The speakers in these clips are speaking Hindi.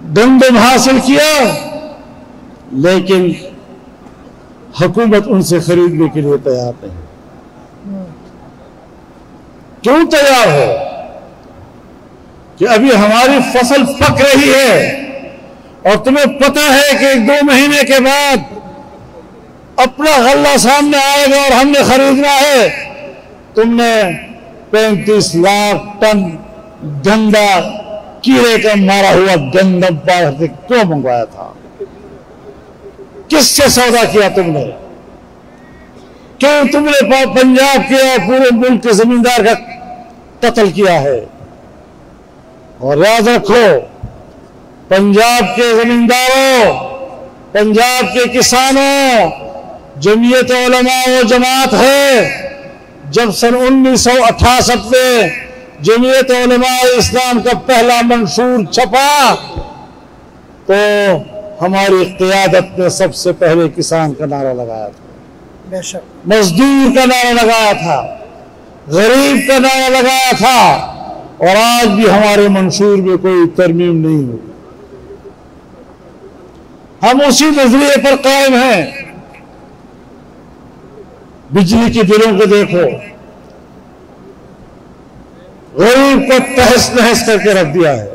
दंडम हासिल किया, लेकिन हुकूमत उनसे खरीदने के लिए तैयार नहीं। क्यों तैयार हो? कि अभी हमारी फसल पक रही है और तुम्हें पता है कि 1-2 महीने के बाद अपना गल्ला सामने आएगा और हमने खरीदना है। तुमने 35 लाख टन गंदा कीड़े का मारा हुआ गंदम बाहर से क्यों मंगवाया था? किससे सौदा किया तुमने? क्यों तुमने पंजाब के और पूरे मुल्क के जमींदार का कत्ल किया है? और याद रखो, पंजाब के जमींदारों, पंजाब के किसानों, जमीयत उलमा वो जमात है जब सन 1968 में जमीयत उलमा इस्लाम का पहला मंशूर छपा तो हमारी क़ियादत ने सबसे पहले किसान का नारा लगाया था, मजदूर का नारा लगाया था, गरीब का नारा लगाया था। और आज भी हमारे मंशूर में कोई तरमीम नहीं हुई। हम उसी नजरिए पर कायम हैं। बिजली के बिलों को देखो, गरीब को तहस नहस करके रख दिया है।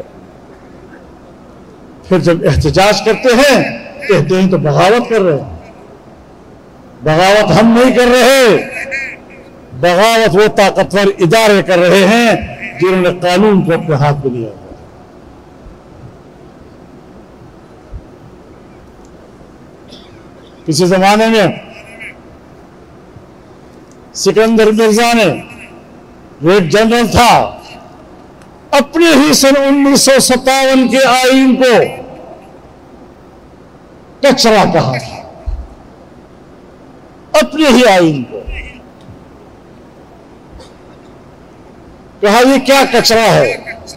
फिर जब एहतजाज करते हैं कहते हैं तो बगावत कर रहे हैं। बगावत हम नहीं कर रहे, बगावत वो ताकतवर इदारे कर रहे हैं जिन्होंने कानून को अपने हाथ में लिया। किसी जमाने में सिकंदर मिर्जा ने, एक जनरल था, अपने ही सन 1957 के आईन को कचरा कहा था, अपने ही आईन को कहा ये क्या कचरा है।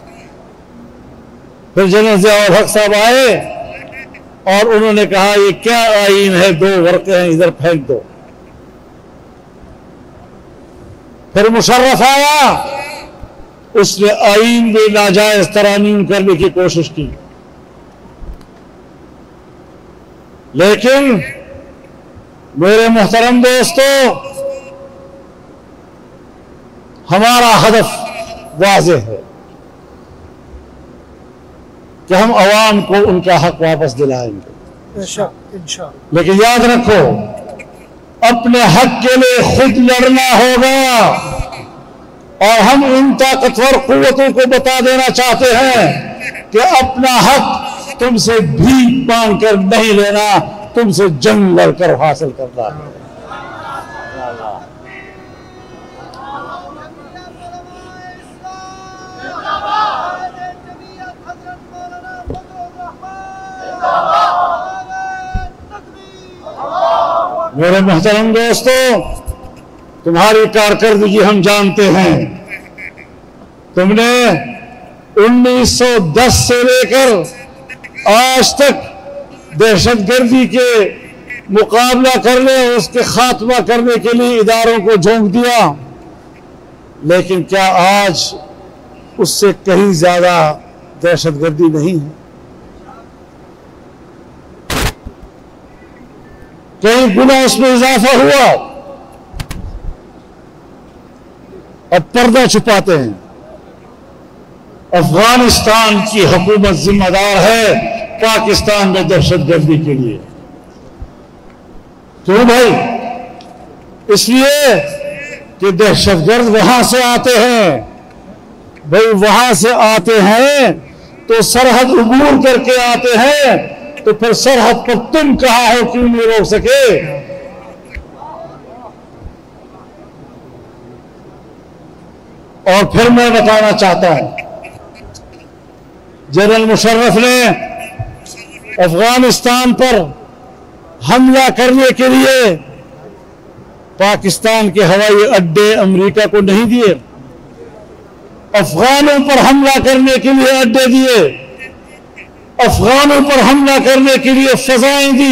फिर जनरल ज़ियाउल हक साहब आए और उन्होंने कहा ये क्या आईन है, 2 वर्के हैं, इधर फेंक दो। फिर मुशर्रफ आया, उसने आईन में नाजायज तरामीम करने की कोशिश की, लेकिन मेरे मोहतरम दोस्तों, हमारा हदफ वाज़ेह है कि हम अवाम को उनका हक वापस दिलाएंगे इंशाअल्लाह। लेकिन याद रखो, अपने हक के लिए खुद लड़ना होगा। और हम इन ताकतवर कुव्वतों को बता देना चाहते हैं कि अपना हक तुमसे भीख मांग कर नहीं लेना, तुमसे जंग लड़कर हासिल करना है। मेरे मोहतरम दोस्तों, तुम्हारी कारकर्दगी हम जानते हैं। तुमने 1910 से लेकर आज तक दहशतगर्दी के मुकाबला करने और उसके खात्मा करने के लिए इदारों को झोंक दिया, लेकिन क्या आज उससे कहीं ज्यादा दहशतगर्दी नहीं है? कई गुना उसमें इजाफा हुआ। अब पर्दा छुपाते हैं। अफगानिस्तान की हुकूमत जिम्मेदार है पाकिस्तान में दहशतगर्दी के लिए। क्यों भाई? इसलिए कि दहशतगर्द वहां से आते हैं। भाई वहां से आते हैं तो सरहद उबूर करके आते हैं, तो फिर सरहद पर तुम कहां हो, क्यों नहीं रोक सके? और फिर मैं बताना चाहता हूं, जनरल मुशर्रफ ने अफगानिस्तान पर हमला करने के लिए पाकिस्तान के हवाई अड्डे अमेरिका को नहीं दिए, अफगानों पर हमला करने के लिए अड्डे दिए, अफगानों पर हमला करने के लिए फजाएं दी।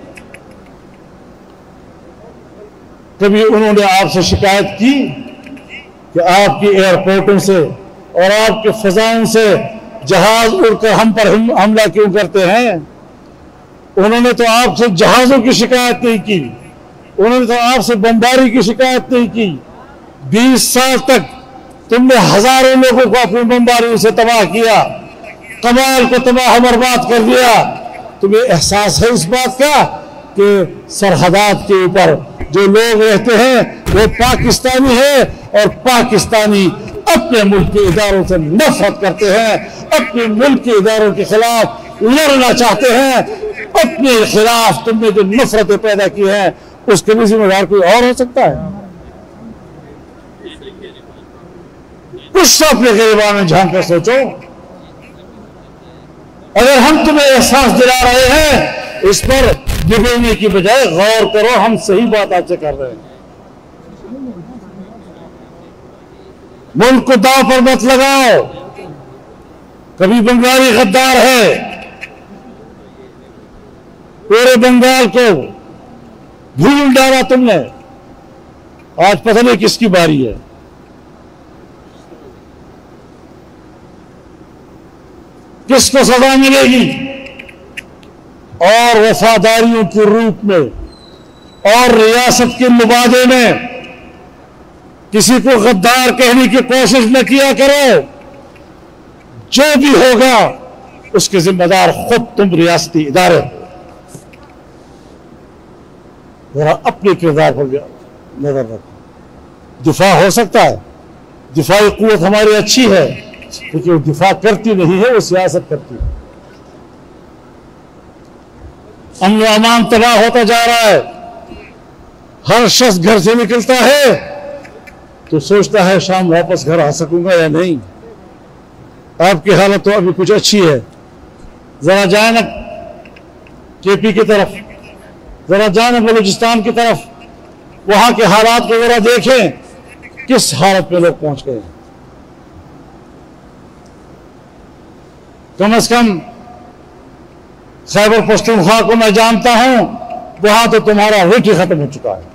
कभी उन्होंने आपसे शिकायत की कि आपकी एयरपोर्टों से और आपके फजाओं से जहाज उड़कर हम पर हमला क्यों करते हैं? उन्होंने तो आपसे जहाजों की शिकायत नहीं की, उन्होंने तो आपसे बमबारी की शिकायत नहीं की। 20 साल तक तुमने हजारों लोगों को अपनी बमबारी से तबाह किया, कमाल को तबाह बर्बाद कर दिया। तुम्हें एहसास है इस बात का कि सरहदात के ऊपर जो लोग रहते हैं वो पाकिस्तानी है, और पाकिस्तानी अपने मुल्क के इदारों से नफरत करते हैं, अपने मुल्क के इदारों के खिलाफ लड़ना चाहते हैं। अपने खिलाफ तुमने जो नफरतें पैदा की हैं उसके भी जिम्मेदार कोई और हो सकता है? कुछ तो अपने गिरबान में झांक कर सोचो। अगर हम तुम्हें एहसास दिला रहे हैं, इस पर बिगड़ने की बजाय गौर करो, हम सही बात आपसे कर रहे हैं। मुल्क को दांव पर मत लगाओ। कभी बंगाली गद्दार है, पूरे बंगाल को भूल डाला तुमने, आज पता नहीं किसकी बारी है। किसको सजा मिलेगी? और वफादारियों के रूप में और रियासत के मुबादे में किसी को गद्दार कहने की कोशिश न किया करो। जो भी होगा उसके जिम्मेदार खुद तुम रियासती इदारे हो। जरा अपने किरदार पर नजर रखो। दिफा हो सकता है, दिफाई कुव्वत हमारी अच्छी है, लेकिन वो दिफा करती नहीं है, वो सियासत करती है। अमन अमान तबाह होता जा रहा है। हर शख्स घर से निकलता है तो सोचता है शाम वापस घर आ सकूंगा या नहीं। आपकी हालत तो अभी कुछ अच्छी है। जरा जाए ना केपी की तरफ, जरा जाए ना बलूचिस्तान की तरफ, वहां के हालात को जरा देखें किस हालत में लोग पहुंच गए। कम से कम खैबर पख्तूनख्वा को मैं जानता हूं, वहां तो तुम्हारा रुट ही खत्म हो चुका है।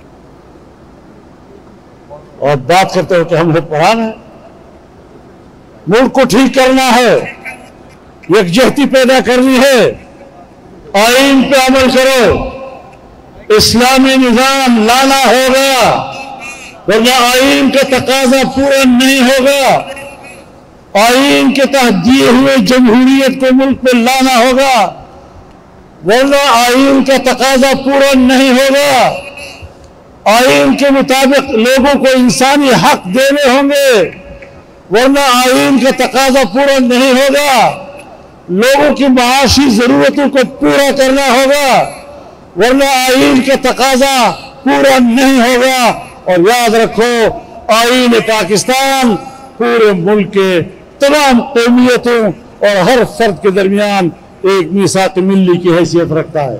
और बात करते हो कि हम हुक्मरान हैं। मुल्क को ठीक करना है, यकजहती पैदा करनी है, आईन पे अमल करो, इस्लामी निजाम लाना होगा, वरना आईन का तकाजा पूरा नहीं होगा। आईन के तहत दिए हुए जमहूरियत को मुल्क में लाना होगा, वरना आईन का तकाजा पूरा नहीं होगा। आईन के मुताबिक लोगों को इंसानी हक देने होंगे, वरना आईन का तकाजा पूरा नहीं होगा। लोगों की माशी जरूरतों को पूरा करना होगा, वरना आईन का तकाजा पूरा नहीं होगा। और याद रखो, आईन पाकिस्तान पूरे मुल्क के तमाम कौमियतों और हर फर्द के दरमियान एक मीसाक मिल्ली की हैसियत रखता है।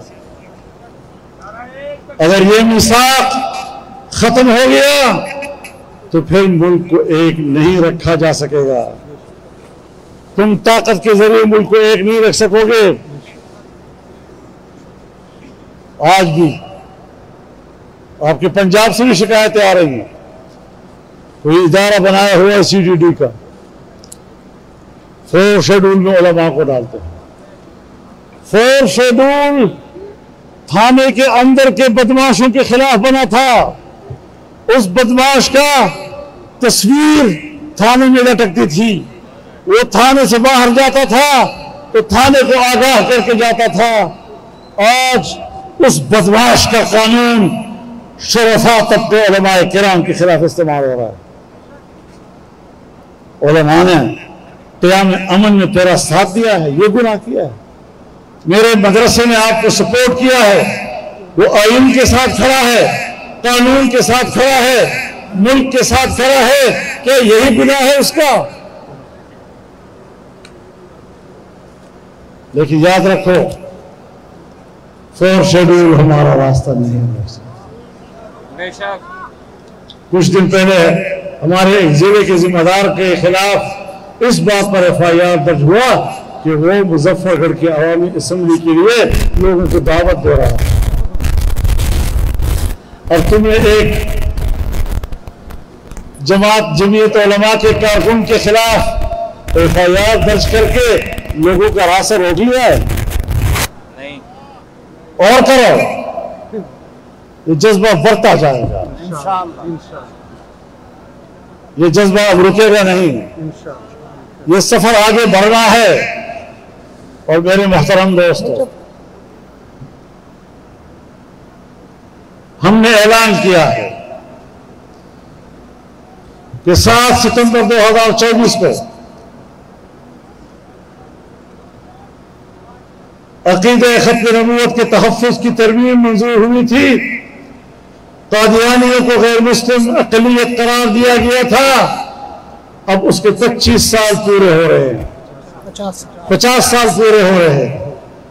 अगर ये मीसाक खत्म हो गया तो फिर मुल्क को एक नहीं रखा जा सकेगा। तुम ताकत के जरिए मुल्क को एक नहीं रख सकोगे। आज भी आपके पंजाब से भी शिकायतें आ रही हैं। कोई इदारा बनाया हुआ है CDD का, 4 शेड्यूल में उलमा को डालते हैं। 4 शेड्यूल थाने के अंदर के बदमाशों के खिलाफ बना था। उस बदमाश का तस्वीर थाने में लटकती थी। वो थाने से बाहर जाता था तो थाने को आगाह करके जाता था। आज उस बदमाश का कानून शरफा तबके उलमाए किराम के खिलाफ इस्तेमाल हो रहा है। उलमा ने क़याम अमन में तेरा साथ दिया है, ये गुनाह किया है। मेरे मदरसे ने आपको सपोर्ट किया है, वो आईन के साथ खड़ा है, कानून के साथ खड़ा है, मुल्क के साथ खड़ा है। क्या यही गुनाह है उसका? लेकिन याद रखो, 4 शेड्यूल हमारा रास्ता नहीं है। कुछ दिन पहले हमारे जिले के जिम्मेदार के खिलाफ इस बात पर FIR दर्ज हुआ कि वो मुजफ्फरगढ़ की अवामी असम्बली के लिए लोगों को दावत दे रहा है। और तुमने एक जमात जमीयत उलमा के कारकुन के खिलाफ FIR दर्ज करके लोगों का रास्ता रोक लिया है? नहीं। और करो, ये जज्बा बढ़ता जाएगा इंशाअल्लाह। ये जज्बा अब रुकेगा नहीं, ये सफर आगे बढ़ना है। और मेरे मोहतरम दोस्तों, हमने ऐलान किया है कि 7 सितंबर 2024 को अकीदे खत्म नबूवत के तहफ़्फ़ुज़ की तरमीम मंजूर हुई थी। कादियानियों को गैर मुस्लिम अक़लियत करार दिया गया था। अब उसके 25 साल पूरे हो रहे हैं, 50 साल पूरे हो रहे हैं।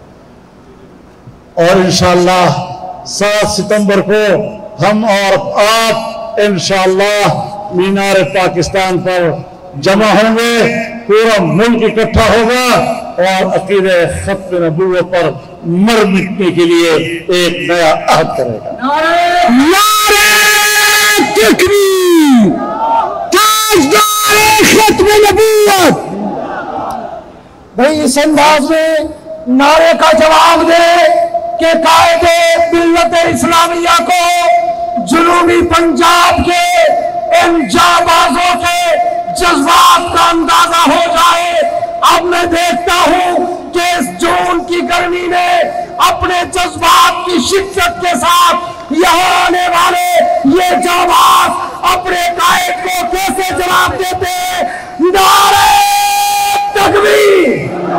और इंशाअल्लाह 7 सितंबर को हम और आप इंशाअल्लाह मीनार पाकिस्तान पर जमा होंगे। पूरा मुल्क इकट्ठा होगा और अकीदे खत्म नबूवत पर मर मिटने के लिए एक नया अहद करेगा। नारे तकबीर, ताजदार खत्म नबूवत। भाई इस अंदाज में नारे का जवाब दे कि कायदे मिल्लत इस्लामिया को जुनूबी पंजाब के इन जाबाजों के जज्बात का अंदाजा हो जाए। अब मैं देखता हूं कि इस जून की गर्मी में अपने जज्बात की शिद्दत के साथ यहाँ आने वाले ये जाबाज अपने कायद को कैसे जवाब देते। नारे तकबीर,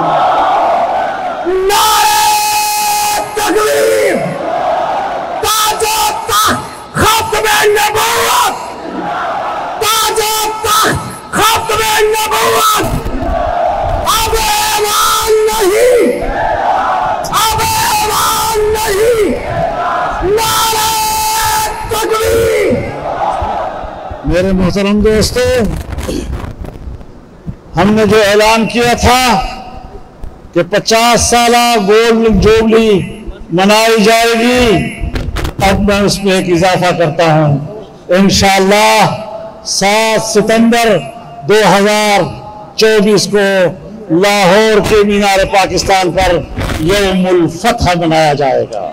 नारे तकबीर, ताजो तख्त खत्म नबूवत, ताजो तख्त खत्म नबूवत। अब ऐलान नहीं, अब ऐलान नहीं, नारे तकबीर। मेरे मोहतरम दोस्तों, हमने जो ऐलान किया था कि 50 साला गोल्ड जुबली मनाई जाएगी, अब मैं उसमें एक इजाफा करता हूं। इंशाअल्लाह 7 सितंबर 2024 को लाहौर के मीनार पाकिस्तान पर यौमुल फतह मनाया जाएगा।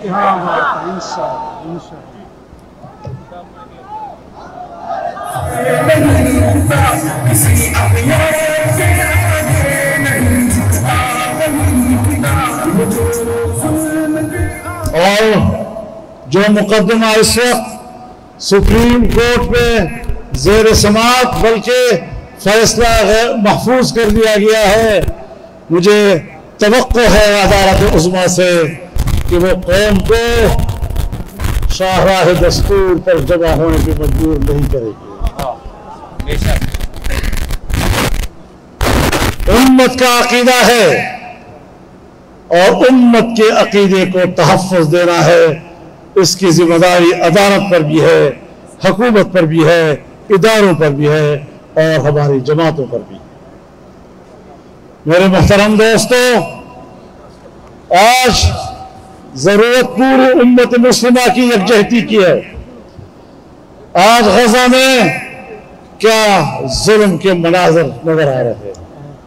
और जो मुकदमा इस वक्त सुप्रीम कोर्ट में जेर समात बल्कि फैसला महफूज कर दिया गया है, मुझे तवक्को है अदालत उज़्मा से कि वो कौम को शाहराह दस्तूर पर जमा होने की मजबूर नहीं करेगी। उम्मत का अकीदा है और उम्मत के अकीदे को तहफ़्फ़ुज़ देना है। इसकी जिम्मेदारी अदालत पर भी है, हुकूमत पर भी है, इदारों पर भी है और हमारी जमातों पर भी। मेरे मोहतरम दोस्तों, आज जरूरत पूरी उम्मत मुस्लिमा की यकजहती की है। आज गजा में क्या जुल्म के मनाज़र नजर आ रहे हैं।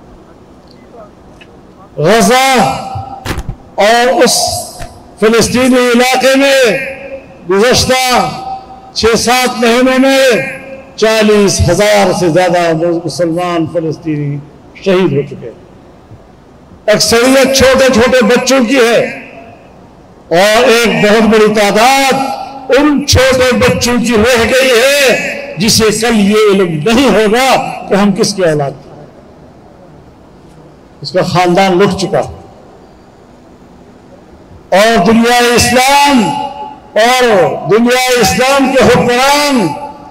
गजा और उस फिलिस्तीनी इलाके में गुज़श्ता 6-7 महीनों में 40,000 से ज्यादा मुसलमान फिलिस्तीनी शहीद हो चुके हैं। अक्सरियत छोटे छोटे बच्चों की है और एक बहुत बड़ी तादाद उन छोटे बच्चों की रह गई है जिसे कल ये इल्म नहीं होगा कि हम किसके औलाद थे। इसका खानदान लुट चुका और दुनिया इस्लाम के हुक्मरान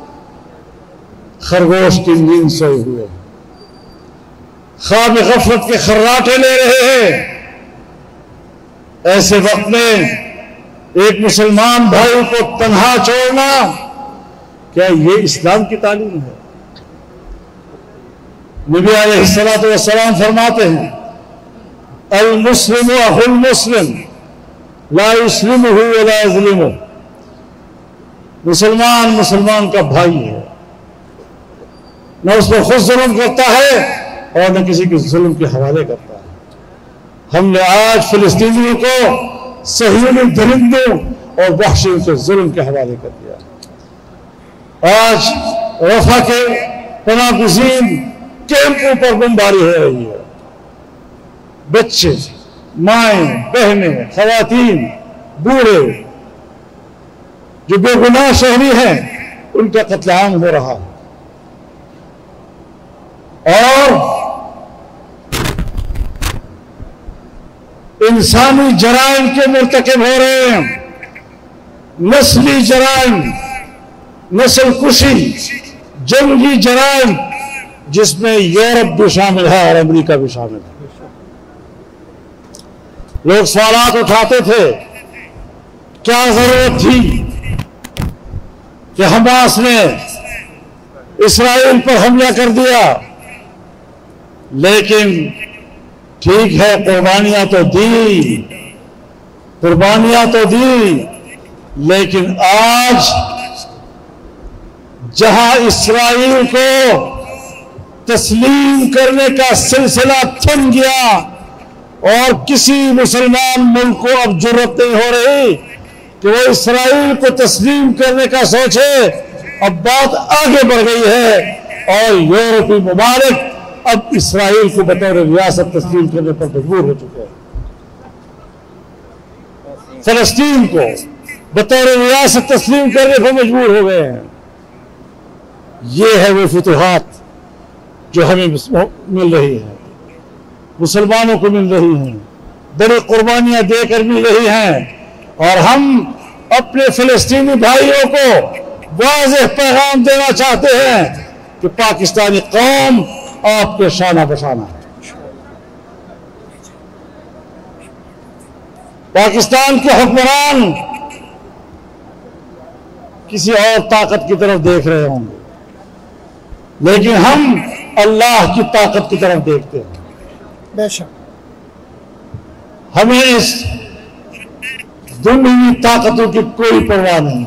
खरगोश की नींद सोए हुए, ख्वाब गफलत के खर्राटे ले रहे हैं। ऐसे वक्त में एक मुसलमान भाई को तन्हा छोड़ना, क्या ये इस्लाम की तालीम है? नबी अलैहिस्सलातु वस्सलाम फरमाते हैं, अल मुस्लिम अहुल मुस्लिम ला युस्लिमुहु वला युज़लिमुहु। मुसलमान मुसलमान का भाई है, न उस पर खुद जुल्म करता है और न किसी के जुल्म के हवाले करता है। हमने आज फिलिस्तीनियों को सहीनी दरिंदों और वहशियों के जुल्म के हवाले कर दिया। आज रफा के पनाहगज़ीन कैंपों पर बमबारी हो रही है। बच्चे, माएँ, बहनें, खवातीन, बूढ़े जो बेगुनाह शहरी हैं उनका कत्लेआम हो रहा है और इंसानी जराइम के मुर्तकिब हो रहे हैं। नस्ली जराइम, नस्ल कुशी, जंगी जराइम, जिसमें यूरोप भी शामिल है और अमेरिका भी शामिल है। लोग सवाल उठाते थे, क्या जरूरत थी कि हमास ने इस्राएल पर हमला कर दिया। लेकिन ठीक है, कुर्बानियां तो दी, कुर्बानियां तो दी, लेकिन आज जहां इस्राएल को तस्लीम करने का सिलसिला थम गया और किसी मुसलमान मुल्क को अब जरूरत नहीं हो रही कि वो इस्राएल को तस्लीम करने का सोचे, अब बात आगे बढ़ गई है और यूरोपीय ममालिक अब इस्राएल को बतौर रियासत तस्लीम करने पर मजबूर हो चुके हैं। फलस्तीन को बतौर रियासत तस्लीम करने पर मजबूर हो गए हैं। ये है वो फुतूहात जो हमें मिल रही है, मुसलमानों को मिल रही हैं, बड़ी कुर्बानियां देकर मिल रही हैं। और हम अपने फिलिस्तीनी भाइयों को वाज़ेह पैगाम देना चाहते हैं कि पाकिस्तानी कौम आपके शाना बशाना है। पाकिस्तान के हुक्मरान किसी और ताकत की तरफ देख रहे होंगे, लेकिन हम अल्लाह की ताकत की तरफ देखते हैं। बेशक हमें इस दुनियावी ताकतों की कोई परवाह नहीं,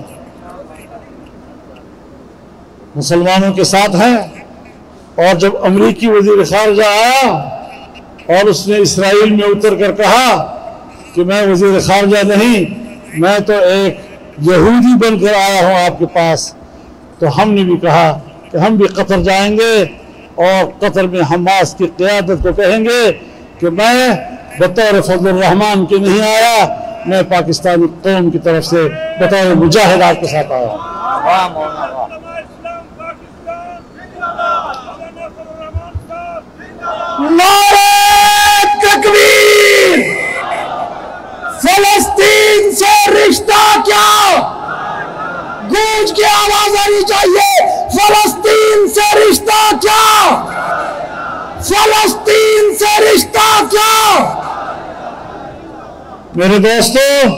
मुसलमानों के साथ हैं। और जब अमरीकी वजीर खारजा आया और उसने इसराइल में उतर कर कहा कि मैं वजीर खारजा नहीं, मैं तो एक यहूदी बनकर आया हूं आपके पास, तो हमने भी कहा कि हम भी कतर जाएंगे और कतर में हमास की क़यादत को कहेंगे कि मैं बतौर फजल रहमान के नहीं आया, मैं पाकिस्तानी कौम की तरफ से बतौर मुजाहिद आपके साथ आया हूं। नारे तकबीर! फलस्तीन से रिश्ता क्या? गूंज की आवाज आनी चाहिए। फलस्तीन से रिश्ता क्या? फलस्तीन से रिश्ता क्या? मेरे दोस्तों,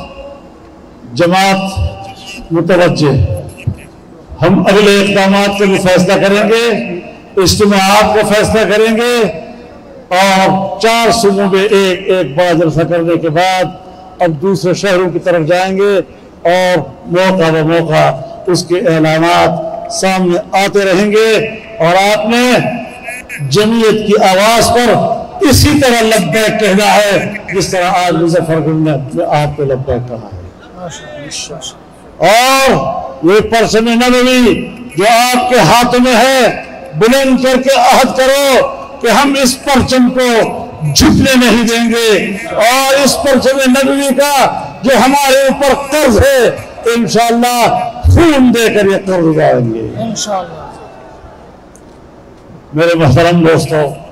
जमात मुतवज्जे, हम अगले इक़दामात का भी फैसला करेंगे, इज्तिमाआत का फैसला करेंगे और 4 सूबों में एक बड़ा जलसा करने के बाद अब दूसरे शहरों की तरफ जाएंगे और मौका ब मौका उसके ऐलानात सामने आते रहेंगे। और आपने जमीयत की आवाज पर इसी तरह लब्बैक कहना है जिस तरह आज मुजफ्फरगंज में आपको लब्बैक कहा है। और ये परचम नबवी जो आपके हाथ में है, बुलंद करके अहद करो कि हम इस परचम को झुकने नहीं देंगे और इस परचम नबवी का जो हमारे ऊपर कर्ज है इंशाअल्लाह खून देकर ये कर्ज उतारेंगे इंशाअल्लाह। मेरे मोहतरम दोस्तों,